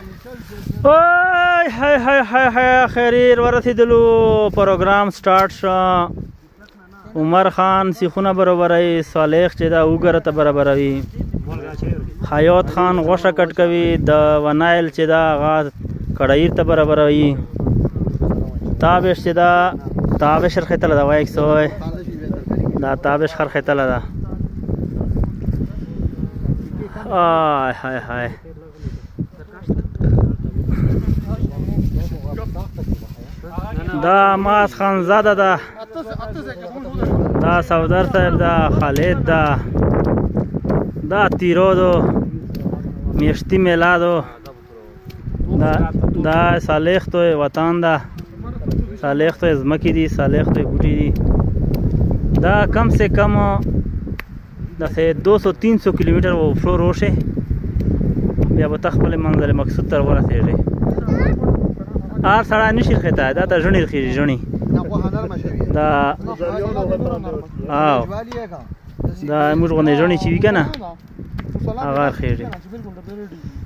اوه هاي هاي هاي هاي خیر ورسېدلو پروګرام سٹارټ شو. عمر خان سیخونه برابروي، صالح چې دا وګره ته برابروي، حیات خان غوښه کټ کوي، د ونایل چې دا هغه کړایر ته برابروي، تابش چې دا تابش خرخېتله ده وایي سوی دا تابش خرخېتله ده. آی های های دا ماس خانزاده ده، دا سودر صاحب ده، خالد ده، دا تیرو دو میشتی میلادو، دا صالح توی وطن ده، صالح توی زمکی دی، صالح توی بوټی دی. دا کم سے کم داسې 200-300 کیلومتر وفلور وشي بیا به ته خپل منزل مقصود ته ورسېږې. هر سړی نشي خېتی، دا ته ژڼې خېږي ژڼې دا دا موږ غوندې ژڼې چې وي که نه هغه خېږي.